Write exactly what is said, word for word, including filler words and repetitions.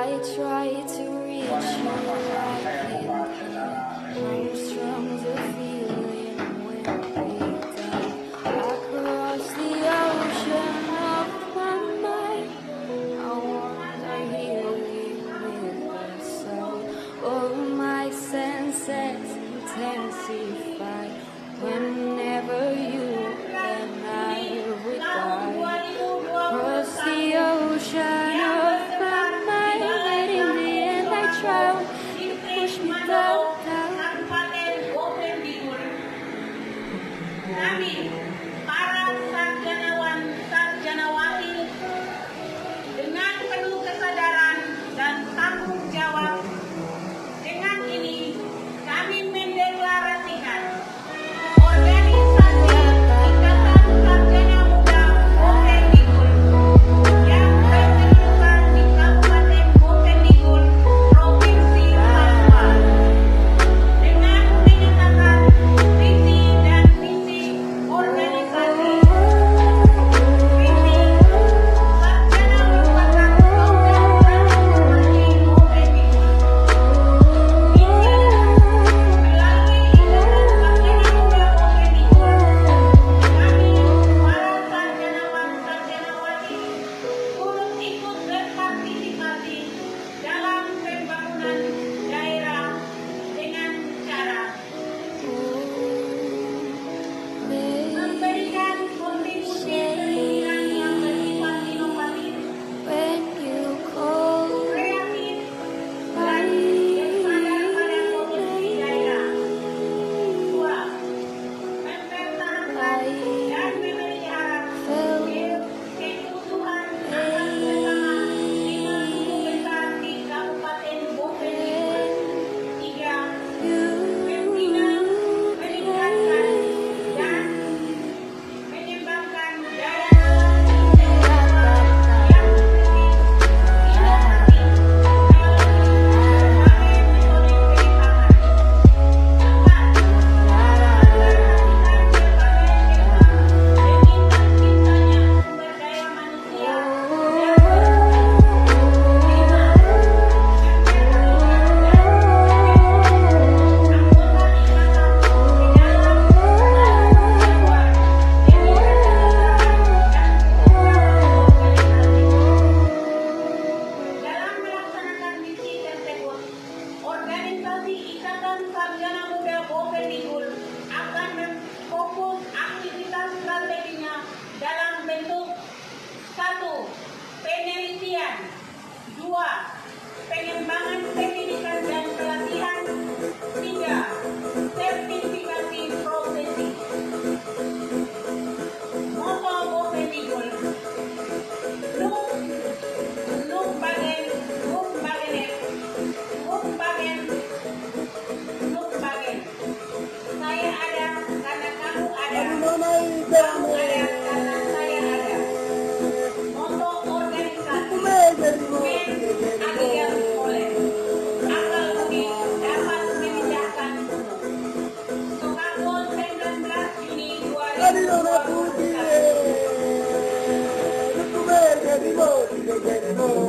I try to reach you, I can't. I'm strong as a feeling when we die. Across the ocean of my mind, I wander healing with the soul. All my senses intensify whenever you and I would die. Across the ocean of my mind, but in the end I drown. You push me down, down. Kami, para sarjanawan sarjanawati, dengan penuh kesadaran dan tanggung jawab, dengan ini kami mendeklarasikan organisasi Ikatan Sarjana Muda Bovendigul yang berkedudukan di Kabupaten Bovendigul, Provinsi Papua, dengan menyatakan visi dan misi organisasi. Visi sarjana merupakan organisasi Bovendigul. Misi melalui Ikatan Sarjana Muda Bovendigul, kami para sarjanawan sarjanawati turut ikut berpartisipasi dalam pembangunan daerah dengan cara memberikan kontribusi pemikiran yang bersifat inovatif, When you call kreatif, dan bersandar pada solusi daerah. Dua, mempertahankan dan memelihara keutuhan alam bersama lima suku besar di Kabupaten Bovendigul. Tiga, membina, meningkatkan, dan mengembangkan daya alam intelektual yang kritis, inovatif, melalui berbagai metode pengembangan. Empat, memperhatikan berbagai sektor demi terciptanya sumber daya manusia yang berkualitas. Lima, memperhatikan dan mensukseskan anggota ikatan di dalam dan di luar demi kesejahteraan dan keberlangsungan organisasi. Dalam melaksanakan misi tersebut, organisasi Ikatan Sarjana Muda Bovendigul akan memfokus aktivitas strateginya dalam bentuk satu, penelitian, dua, pengembangan pendidikan dan pelatihan, tiga, sertifikasi profesi. Moto Bovendigul, Nuk Nuk Bagen Nuk Bagenek Nuk Bagen Nuk Bagen. Saya ada karena kamu ada. Kamu ada karena saya ada. Moto organisasi Men Agiyam Oleh. Akal budi dapat memindahkan gunung. Chicago sembilan belas Juni dua ribu dua puluh satu.